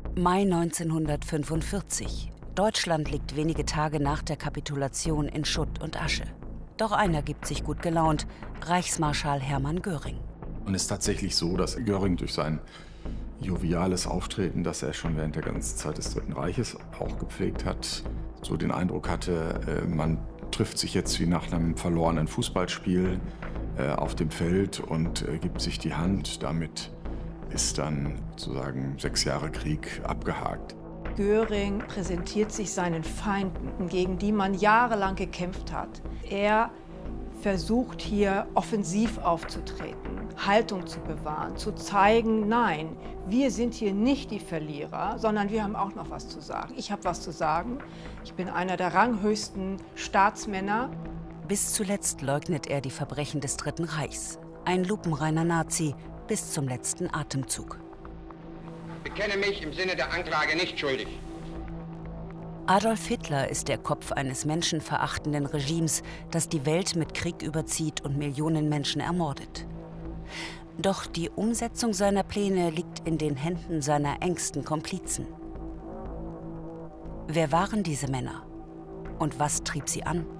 Mai 1945. Deutschland liegt wenige Tage nach der Kapitulation in Schutt und Asche. Doch einer gibt sich gut gelaunt: Reichsmarschall Hermann Göring. Und es ist tatsächlich so, dass Göring durch sein joviales Auftreten, das er schon während der ganzen Zeit des Dritten Reiches auch gepflegt hat, so den Eindruck hatte, man trifft sich jetzt wie nach einem verlorenen Fußballspiel auf dem Feld und gibt sich die Hand. Damit ist dann sozusagen 6 Jahre Krieg abgehakt. Göring präsentiert sich seinen Feinden, gegen die man jahrelang gekämpft hat. Er versucht hier offensiv aufzutreten, Haltung zu bewahren, zu zeigen, nein, wir sind hier nicht die Verlierer, sondern wir haben auch noch was zu sagen. Ich habe was zu sagen. Ich bin einer der ranghöchsten Staatsmänner. Bis zuletzt leugnet er die Verbrechen des Dritten Reichs. Ein lupenreiner Nazi bis zum letzten Atemzug. Ich bekenne mich im Sinne der Anklage nicht schuldig. Adolf Hitler ist der Kopf eines menschenverachtenden Regimes, das die Welt mit Krieg überzieht und Millionen Menschen ermordet. Doch die Umsetzung seiner Pläne liegt in den Händen seiner engsten Komplizen. Wer waren diese Männer? Und was trieb sie an?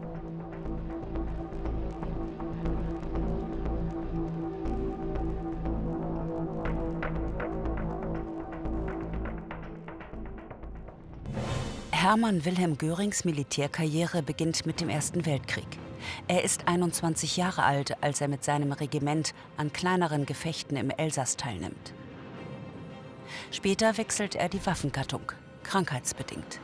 Hermann Wilhelm Görings Militärkarriere beginnt mit dem Ersten Weltkrieg. Er ist 21 Jahre alt, als er mit seinem Regiment an kleineren Gefechten im Elsass teilnimmt. Später wechselt er die Waffengattung, krankheitsbedingt.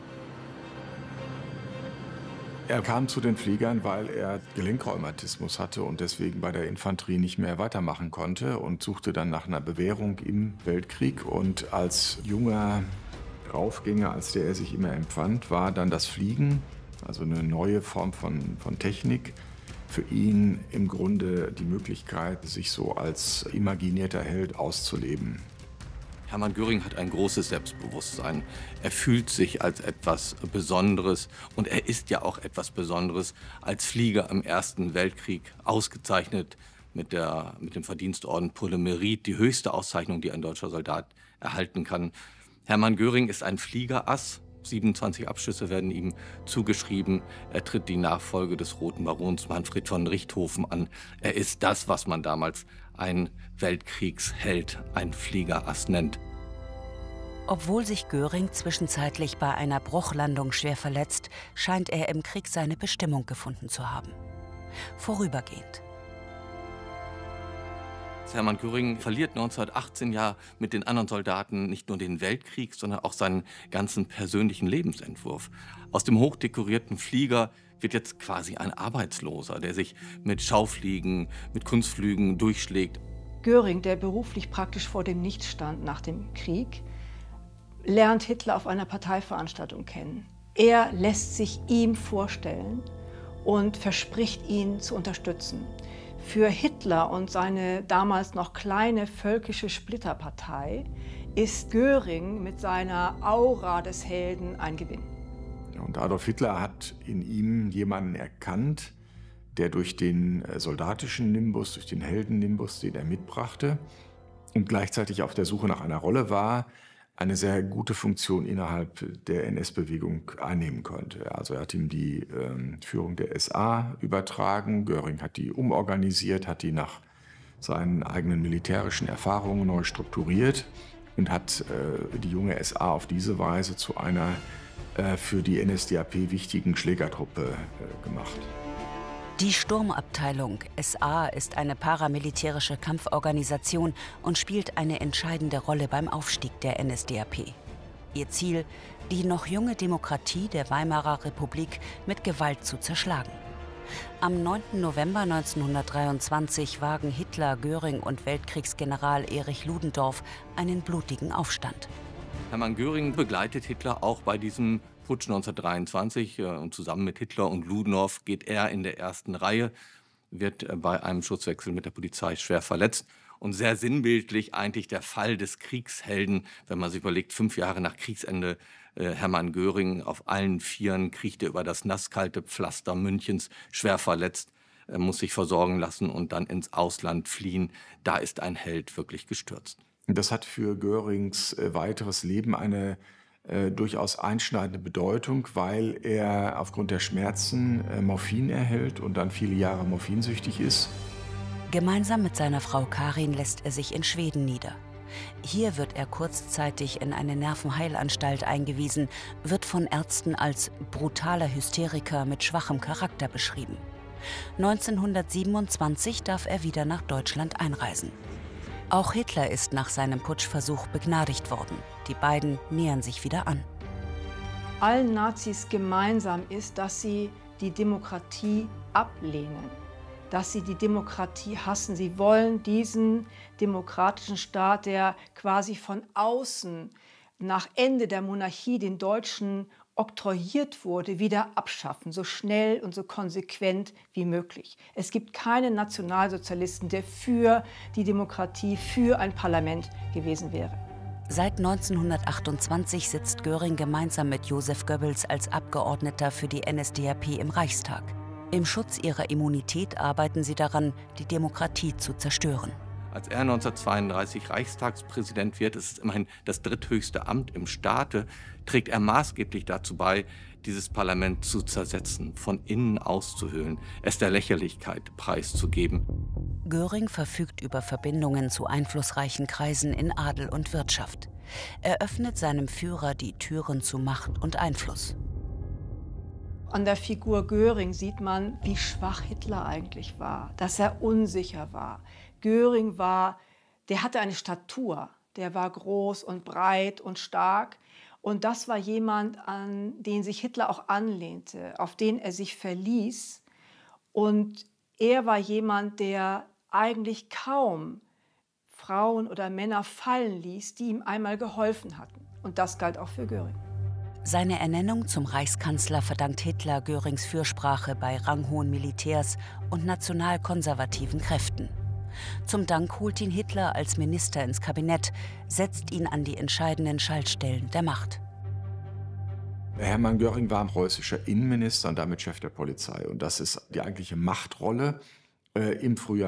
Er kam zu den Fliegern, weil er Gelenkrheumatismus hatte und deswegen bei der Infanterie nicht mehr weitermachen konnte und suchte dann nach einer Bewährung im Weltkrieg. Und als junger Draufgänger, als der er sich immer empfand, war dann das Fliegen, also eine neue Form von Technik, für ihn im Grunde die Möglichkeit, sich so als imaginierter Held auszuleben. Hermann Göring hat ein großes Selbstbewusstsein. Er fühlt sich als etwas Besonderes und er ist ja auch etwas Besonderes als Flieger im Ersten Weltkrieg, ausgezeichnet mit dem Verdienstorden Pour le Mérite, die höchste Auszeichnung, die ein deutscher Soldat erhalten kann. Hermann Göring ist ein Fliegerass. 27 Abschüsse werden ihm zugeschrieben. Er tritt die Nachfolge des Roten Barons Manfred von Richthofen an. Er ist das, was man damals ein Weltkriegsheld, ein Fliegerass nennt. Obwohl sich Göring zwischenzeitlich bei einer Bruchlandung schwer verletzt, scheint er im Krieg seine Bestimmung gefunden zu haben. Vorübergehend. Hermann Göring verliert 1918 ja mit den anderen Soldaten nicht nur den Weltkrieg, sondern auch seinen ganzen persönlichen Lebensentwurf. Aus dem hochdekorierten Flieger wird jetzt quasi ein Arbeitsloser, der sich mit Schaufliegen, mit Kunstflügen durchschlägt. Göring, der beruflich praktisch vor dem Nichts stand nach dem Krieg, lernt Hitler auf einer Parteiveranstaltung kennen. Er lässt sich ihm vorstellen und verspricht, ihn zu unterstützen. Für Hitler und seine damals noch kleine völkische Splitterpartei ist Göring mit seiner Aura des Helden ein Gewinn. Und Adolf Hitler hat in ihm jemanden erkannt, der durch den soldatischen Nimbus, durch den Heldennimbus, den er mitbrachte und gleichzeitig auf der Suche nach einer Rolle war, eine sehr gute Funktion innerhalb der NS-Bewegung einnehmen konnte. Also er hat ihm die Führung der SA übertragen, Göring hat die umorganisiert, hat die nach seinen eigenen militärischen Erfahrungen neu strukturiert und hat die junge SA auf diese Weise zu einer für die NSDAP wichtigen Schlägertruppe gemacht. Die Sturmabteilung SA ist eine paramilitärische Kampforganisation und spielt eine entscheidende Rolle beim Aufstieg der NSDAP. Ihr Ziel, die noch junge Demokratie der Weimarer Republik mit Gewalt zu zerschlagen. Am 9. November 1923 wagen Hitler, Göring und Weltkriegsgeneral Erich Ludendorff einen blutigen Aufstand. Hermann Göring begleitet Hitler auch bei diesem Putsch 1923 und zusammen mit Hitler und Ludendorff geht er in der ersten Reihe, wird bei einem Schusswechsel mit der Polizei schwer verletzt. Und sehr sinnbildlich eigentlich der Fall des Kriegshelden, wenn man sich überlegt, 5 Jahre nach Kriegsende, Hermann Göring auf allen Vieren kriecht er über das nasskalte Pflaster Münchens, schwer verletzt, muss sich versorgen lassen und dann ins Ausland fliehen. Da ist ein Held wirklich gestürzt. Das hat für Görings weiteres Leben eine durchaus einschneidende Bedeutung, weil er aufgrund der Schmerzen Morphin erhält und dann viele Jahre morphinsüchtig ist. Gemeinsam mit seiner Frau Karin lässt er sich in Schweden nieder. Hier wird er kurzzeitig in eine Nervenheilanstalt eingewiesen, wird von Ärzten als brutaler Hysteriker mit schwachem Charakter beschrieben. 1927 darf er wieder nach Deutschland einreisen. Auch Hitler ist nach seinem Putschversuch begnadigt worden. Die beiden nähern sich wieder an. Allen Nazis gemeinsam ist, dass sie die Demokratie ablehnen, dass sie die Demokratie hassen. Sie wollen diesen demokratischen Staat, der quasi von außen nach Ende der Monarchie den Deutschen oktroyiert wurde, wieder abschaffen, so schnell und so konsequent wie möglich. Es gibt keinen Nationalsozialisten, der für die Demokratie, für ein Parlament gewesen wäre. Seit 1928 sitzt Göring gemeinsam mit Joseph Goebbels als Abgeordneter für die NSDAP im Reichstag. Im Schutz ihrer Immunität arbeiten sie daran, die Demokratie zu zerstören. Als er 1932 Reichstagspräsident wird, das ist immerhin das dritthöchste Amt im Staate, trägt er maßgeblich dazu bei, dieses Parlament zu zersetzen, von innen auszuhöhlen, es der Lächerlichkeit preiszugeben. Göring verfügt über Verbindungen zu einflussreichen Kreisen in Adel und Wirtschaft. Er öffnet seinem Führer die Türen zu Macht und Einfluss. An der Figur Göring sieht man, wie schwach Hitler eigentlich war, dass er unsicher war. Göring der hatte eine Statur, der war groß und breit und stark. Und das war jemand, an den sich Hitler auch anlehnte, auf den er sich verließ. Und er war jemand, der eigentlich kaum Frauen oder Männer fallen ließ, die ihm einmal geholfen hatten. Und das galt auch für Göring. Seine Ernennung zum Reichskanzler verdankt Hitler Görings Fürsprache bei ranghohen Militärs und nationalkonservativen Kräften. Zum Dank holt ihn Hitler als Minister ins Kabinett, setzt ihn an die entscheidenden Schaltstellen der Macht. Hermann Göring war preußischer Innenminister und damit Chef der Polizei. Und das ist die eigentliche Machtrolle im Frühjahr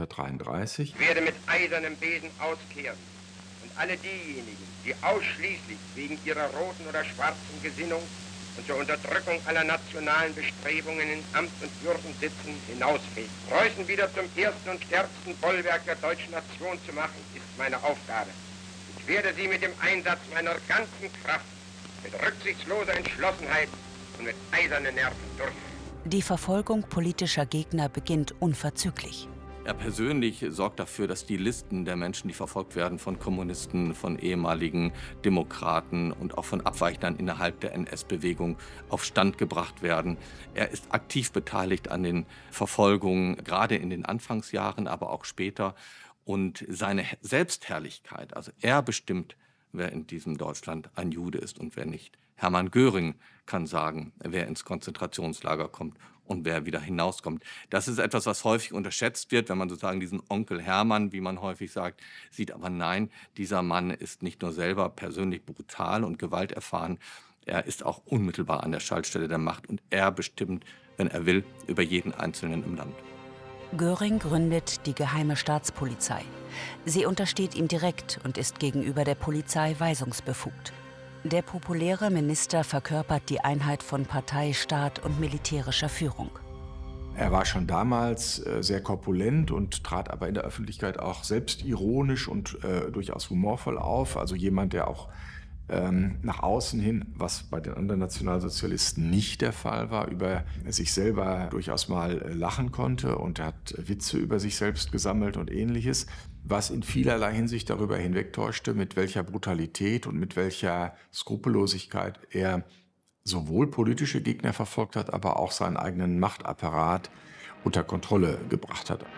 1933. Ich werde mit eisernem Besen auskehren. Und alle diejenigen, die ausschließlich wegen ihrer roten oder schwarzen Gesinnung und zur Unterdrückung aller nationalen Bestrebungen in Amt und Würden sitzen, hinausfegen. Preußen wieder zum ersten und stärksten Bollwerk der deutschen Nation zu machen, ist meine Aufgabe. Ich werde sie mit dem Einsatz meiner ganzen Kraft, mit rücksichtsloser Entschlossenheit und mit eisernen Nerven durchführen. Die Verfolgung politischer Gegner beginnt unverzüglich. Er persönlich sorgt dafür, dass die Listen der Menschen, die verfolgt werden, von Kommunisten, von ehemaligen Demokraten und auch von Abweichern innerhalb der NS-Bewegung auf Stand gebracht werden. Er ist aktiv beteiligt an den Verfolgungen, gerade in den Anfangsjahren, aber auch später. Und seine Selbstherrlichkeit, also er bestimmt, wer in diesem Deutschland ein Jude ist und wer nicht. Hermann Göring kann sagen, wer ins Konzentrationslager kommt und wer wieder hinauskommt. Das ist etwas, was häufig unterschätzt wird, wenn man sozusagen diesen Onkel Hermann, wie man häufig sagt, sieht. Aber nein, dieser Mann ist nicht nur selber persönlich brutal und gewalterfahren, er ist auch unmittelbar an der Schaltstelle der Macht und er bestimmt, wenn er will, über jeden Einzelnen im Land. Göring gründet die Geheime Staatspolizei. Sie untersteht ihm direkt und ist gegenüber der Polizei weisungsbefugt. Der populäre Minister verkörpert die Einheit von Partei, Staat und militärischer Führung. Er war schon damals sehr korpulent und trat aber in der Öffentlichkeit auch selbstironisch und durchaus humorvoll auf. Also jemand, der auch nach außen hin, was bei den anderen Nationalsozialisten nicht der Fall war, über sich selber durchaus mal lachen konnte, und er hat Witze über sich selbst gesammelt und Ähnliches, was in vielerlei Hinsicht darüber hinwegtäuschte, mit welcher Brutalität und mit welcher Skrupellosigkeit er sowohl politische Gegner verfolgt hat, aber auch seinen eigenen Machtapparat unter Kontrolle gebracht hat.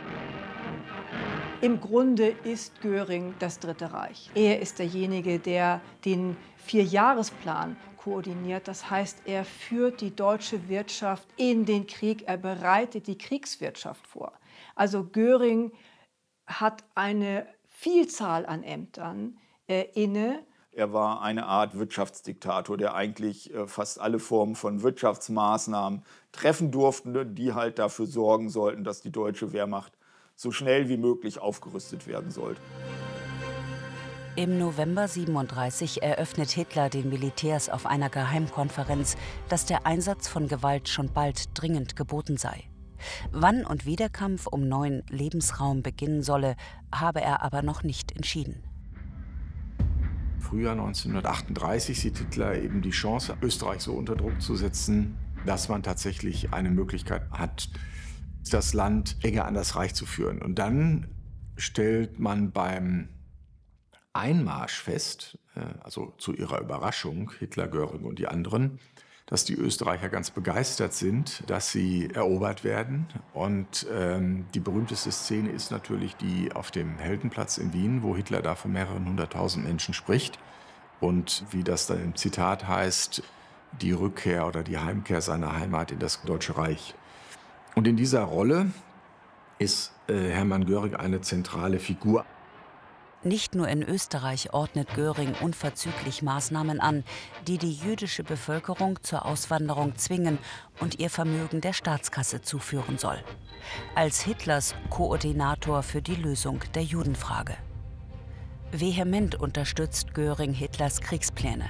Im Grunde ist Göring das Dritte Reich. Er ist derjenige, der den Vierjahresplan koordiniert. Das heißt, er führt die deutsche Wirtschaft in den Krieg, er bereitet die Kriegswirtschaft vor. Also Göring hat eine Vielzahl an Ämtern inne. Er war eine Art Wirtschaftsdiktator, der eigentlich fast alle Formen von Wirtschaftsmaßnahmen treffen durfte, die halt dafür sorgen sollten, dass die deutsche Wehrmacht so schnell wie möglich aufgerüstet werden sollte. Im November 1937 eröffnet Hitler den Militärs auf einer Geheimkonferenz, dass der Einsatz von Gewalt schon bald dringend geboten sei. Wann und wie der Kampf um neuen Lebensraum beginnen solle, habe er aber noch nicht entschieden. Frühjahr 1938 sieht Hitler eben die Chance, Österreich so unter Druck zu setzen, dass man tatsächlich eine Möglichkeit hat, das Land enger an das Reich zu führen. Und dann stellt man beim Einmarsch fest, also zu ihrer Überraschung, Hitler, Göring und die anderen, dass die Österreicher ganz begeistert sind, dass sie erobert werden. Und die berühmteste Szene ist natürlich die auf dem Heldenplatz in Wien, wo Hitler da von mehreren hunderttausend Menschen spricht. Und wie das dann im Zitat heißt, die Rückkehr oder die Heimkehr seiner Heimat in das Deutsche Reich. Und in dieser Rolle ist Hermann Göring eine zentrale Figur. Nicht nur in Österreich ordnet Göring unverzüglich Maßnahmen an, die die jüdische Bevölkerung zur Auswanderung zwingen und ihr Vermögen der Staatskasse zuführen soll. Als Hitlers Koordinator für die Lösung der Judenfrage. Vehement unterstützt Göring Hitlers Kriegspläne.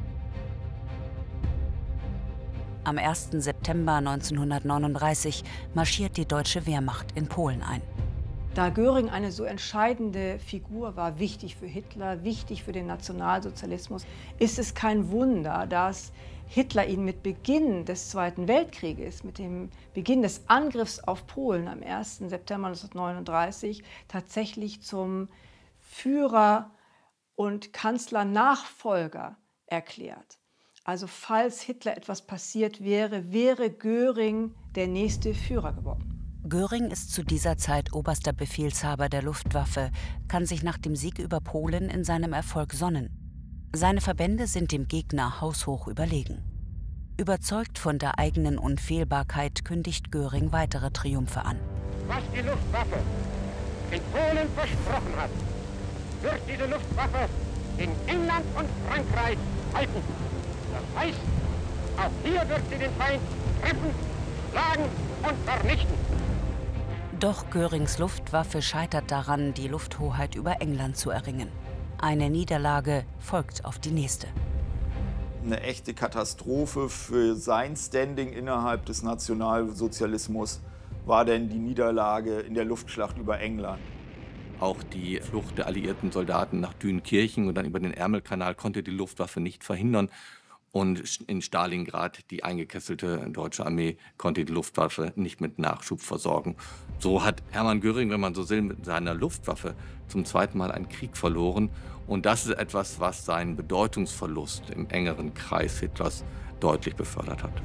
Am 1. September 1939 marschiert die deutsche Wehrmacht in Polen ein. Da Göring eine so entscheidende Figur war, wichtig für Hitler, wichtig für den Nationalsozialismus, ist es kein Wunder, dass Hitler ihn mit Beginn des Zweiten Weltkrieges, mit dem Beginn des Angriffs auf Polen am 1. September 1939 tatsächlich zum Führer und Kanzlernachfolger erklärt. Also falls Hitler etwas passiert wäre, wäre Göring der nächste Führer geworden. Göring ist zu dieser Zeit oberster Befehlshaber der Luftwaffe, kann sich nach dem Sieg über Polen in seinem Erfolg sonnen. Seine Verbände sind dem Gegner haushoch überlegen. Überzeugt von der eigenen Unfehlbarkeit kündigt Göring weitere Triumphe an. Was die Luftwaffe in Polen versprochen hat, wird diese Luftwaffe in England und Frankreich halten. Das heißt, auch hier wird sie den Feind treffen, schlagen und vernichten. Doch Görings Luftwaffe scheitert daran, die Lufthoheit über England zu erringen. Eine Niederlage folgt auf die nächste. Eine echte Katastrophe für sein Standing innerhalb des Nationalsozialismus war denn die Niederlage in der Luftschlacht über England. Auch die Flucht der alliierten Soldaten nach Dünkirchen und dann über den Ärmelkanal konnte die Luftwaffe nicht verhindern. Und in Stalingrad, die eingekesselte deutsche Armee, konnte die Luftwaffe nicht mit Nachschub versorgen. So hat Hermann Göring, wenn man so will, mit seiner Luftwaffe zum zweiten Mal einen Krieg verloren. Und das ist etwas, was seinen Bedeutungsverlust im engeren Kreis Hitlers deutlich befördert hat.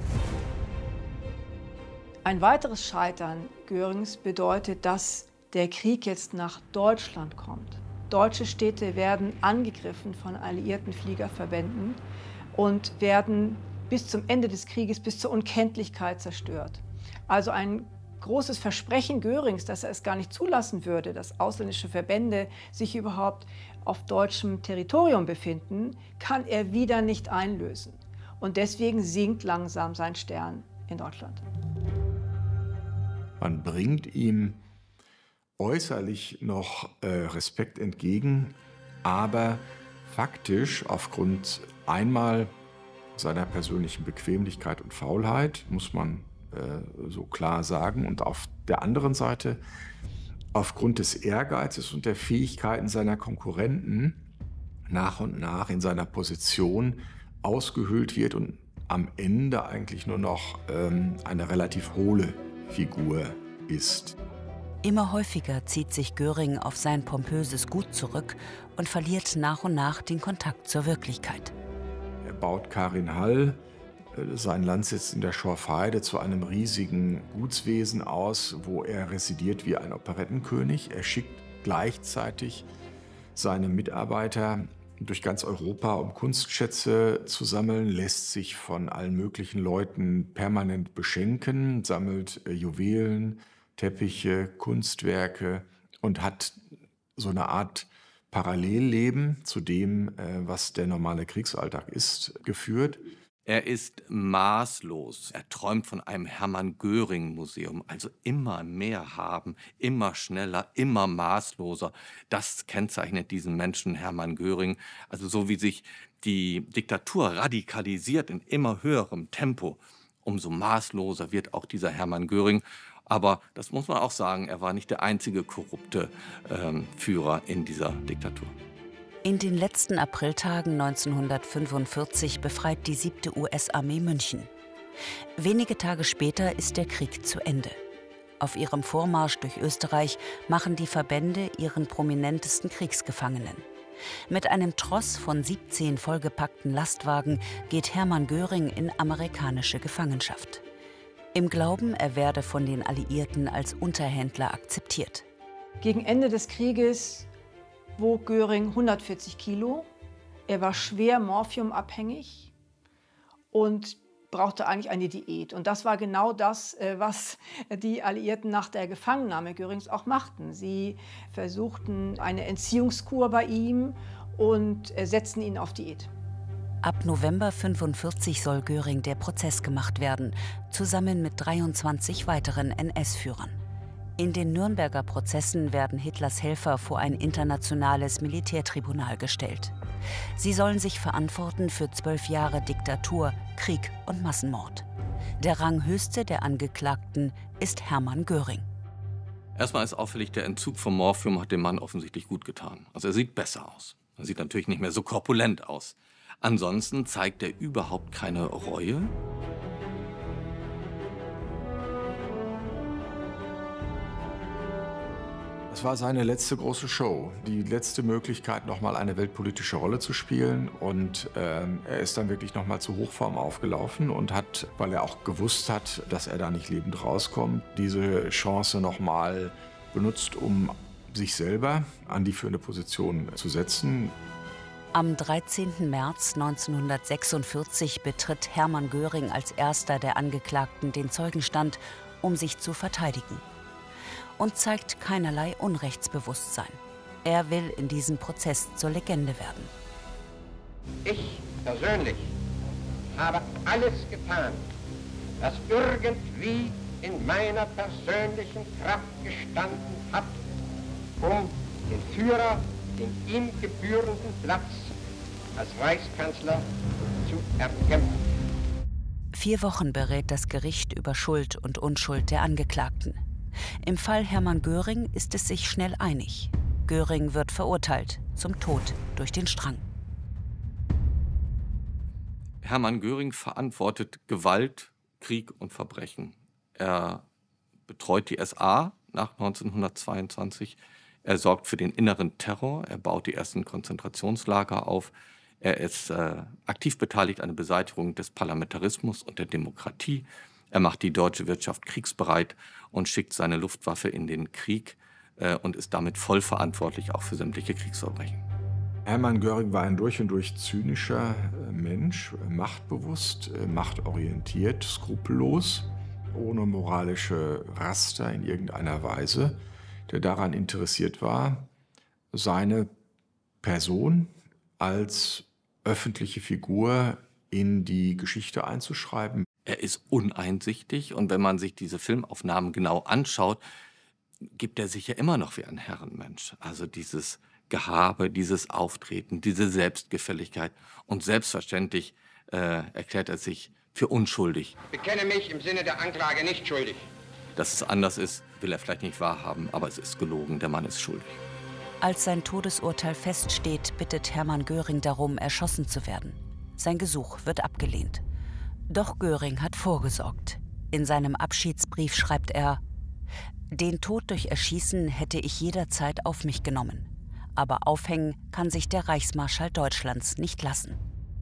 Ein weiteres Scheitern Görings bedeutet, dass der Krieg jetzt nach Deutschland kommt. Deutsche Städte werden angegriffen von alliierten Fliegerverbänden und werden bis zum Ende des Krieges, bis zur Unkenntlichkeit zerstört. Also ein großes Versprechen Görings, dass er es gar nicht zulassen würde, dass ausländische Verbände sich überhaupt auf deutschem Territorium befinden, kann er wieder nicht einlösen. Und deswegen sinkt langsam sein Stern in Deutschland. Man bringt ihm äußerlich noch Respekt entgegen, aber faktisch aufgrund einmal seiner persönlichen Bequemlichkeit und Faulheit, muss man so klar sagen, und auf der anderen Seite aufgrund des Ehrgeizes und der Fähigkeiten seiner Konkurrenten nach und nach in seiner Position ausgehöhlt wird und am Ende eigentlich nur noch eine relativ hohle Figur ist. Immer häufiger zieht sich Göring auf sein pompöses Gut zurück und verliert nach und nach den Kontakt zur Wirklichkeit. Er baut Karin-Hall, seinen Landsitz in der Schorfheide, zu einem riesigen Gutswesen aus, wo er residiert wie ein Operettenkönig. Er schickt gleichzeitig seine Mitarbeiter durch ganz Europa, um Kunstschätze zu sammeln, lässt sich von allen möglichen Leuten permanent beschenken, sammelt Juwelen, Teppiche, Kunstwerke und hat so eine Art Parallelleben zu dem, was der normale Kriegsalltag ist, geführt. Er ist maßlos. Er träumt von einem Hermann-Göring-Museum. Also immer mehr haben, immer schneller, immer maßloser. Das kennzeichnet diesen Menschen Hermann Göring. Also so wie sich die Diktatur radikalisiert in immer höherem Tempo, umso maßloser wird auch dieser Hermann Göring. Aber das muss man auch sagen, er war nicht der einzige korrupte Führer in dieser Diktatur. In den letzten Apriltagen 1945 befreit die 7. US-Armee München. Wenige Tage später ist der Krieg zu Ende. Auf ihrem Vormarsch durch Österreich machen die Verbände ihren prominentesten Kriegsgefangenen. Mit einem Tross von 17 vollgepackten Lastwagen geht Hermann Göring in amerikanische Gefangenschaft. Im Glauben, er werde von den Alliierten als Unterhändler akzeptiert. Gegen Ende des Krieges wog Göring 140 Kilo. Er war schwer morphiumabhängig und brauchte eigentlich eine Diät. Und das war genau das, was die Alliierten nach der Gefangennahme Görings auch machten. Sie versuchten eine Entziehungskur bei ihm und setzten ihn auf Diät. Ab November 1945 soll Göring der Prozess gemacht werden, zusammen mit 23 weiteren NS-Führern. In den Nürnberger Prozessen werden Hitlers Helfer vor ein internationales Militärtribunal gestellt. Sie sollen sich verantworten für 12 Jahre Diktatur, Krieg und Massenmord. Der Ranghöchste der Angeklagten ist Hermann Göring. Erstmal ist auffällig, der Entzug vom Morphium hat dem Mann offensichtlich gut getan. Also er sieht besser aus. Er sieht natürlich nicht mehr so korpulent aus. Ansonsten zeigt er überhaupt keine Reue. Das war seine letzte große Show, die letzte Möglichkeit, nochmal eine weltpolitische Rolle zu spielen. Und er ist dann wirklich nochmal zu Hochform aufgelaufen und hat, weil er auch gewusst hat, dass er da nicht lebend rauskommt, diese Chance nochmal benutzt, um sich selber an die führende Position zu setzen. Am 13. März 1946 betritt Hermann Göring als erster der Angeklagten den Zeugenstand, um sich zu verteidigen. Und zeigt keinerlei Unrechtsbewusstsein. Er will in diesem Prozess zur Legende werden. Ich persönlich habe alles getan, was irgendwie in meiner persönlichen Kraft gestanden hat, um den Führer den ihm gebührenden Platz als Reichskanzler zu erkämpfen. 4 Wochen berät das Gericht über Schuld und Unschuld der Angeklagten. Im Fall Hermann Göring ist es sich schnell einig. Göring wird verurteilt zum Tod durch den Strang. Hermann Göring verantwortet Gewalt, Krieg und Verbrechen. Er betreut die SA nach 1922. Er sorgt für den inneren Terror. Er baut die ersten Konzentrationslager auf. Er ist aktiv beteiligt an der Beseitigung des Parlamentarismus und der Demokratie. Er macht die deutsche Wirtschaft kriegsbereit und schickt seine Luftwaffe in den Krieg und ist damit voll verantwortlich auch für sämtliche Kriegsverbrechen. Hermann Göring war ein durch und durch zynischer Mensch, machtbewusst, machtorientiert, skrupellos, ohne moralische Raster in irgendeiner Weise, der daran interessiert war, seine Person als öffentliche Figur in die Geschichte einzuschreiben. Er ist uneinsichtig und wenn man sich diese Filmaufnahmen genau anschaut, gibt er sich ja immer noch wie ein Herrenmensch. Also dieses Gehabe, dieses Auftreten, diese Selbstgefälligkeit. Und selbstverständlich erklärt er sich für unschuldig. Ich bekenne mich im Sinne der Anklage nicht schuldig. Dass es anders ist, will er vielleicht nicht wahrhaben, aber es ist gelogen, der Mann ist schuldig. Als sein Todesurteil feststeht, bittet Hermann Göring darum, erschossen zu werden. Sein Gesuch wird abgelehnt. Doch Göring hat vorgesorgt. In seinem Abschiedsbrief schreibt er: Den Tod durch Erschießen hätte ich jederzeit auf mich genommen. Aber aufhängen kann sich der Reichsmarschall Deutschlands nicht lassen.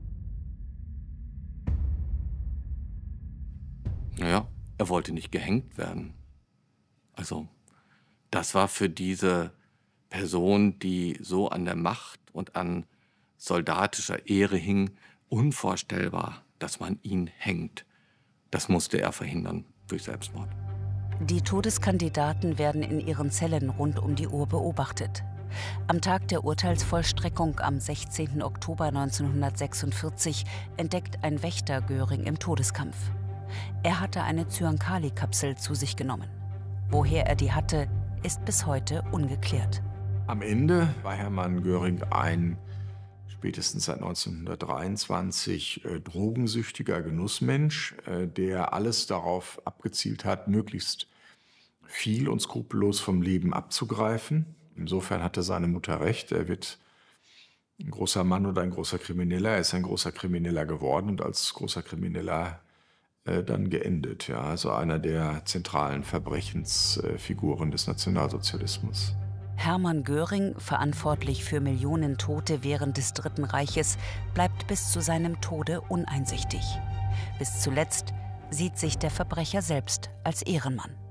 Naja, er wollte nicht gehängt werden. Also, das war für diese Person, die so an der Macht und an soldatischer Ehre hing, unvorstellbar, dass man ihn hängt. Das musste er verhindern durch Selbstmord. Die Todeskandidaten werden in ihren Zellen rund um die Uhr beobachtet. Am Tag der Urteilsvollstreckung am 16. Oktober 1946 entdeckt ein Wächter Göring im Todeskampf. Er hatte eine Zyankali-Kapsel zu sich genommen. Woher er die hatte, ist bis heute ungeklärt. Am Ende war Hermann Göring ein spätestens seit 1923 drogensüchtiger Genussmensch, der alles darauf abgezielt hat, möglichst viel und skrupellos vom Leben abzugreifen. Insofern hatte seine Mutter recht, er wird ein großer Mann oder ein großer Krimineller. Er ist ein großer Krimineller geworden und als großer Krimineller dann geendet. Ja, also einer der zentralen Verbrechensfiguren des Nationalsozialismus. Hermann Göring, verantwortlich für Millionen Tote während des Dritten Reiches, bleibt bis zu seinem Tode uneinsichtig. Bis zuletzt sieht sich der Verbrecher selbst als Ehrenmann.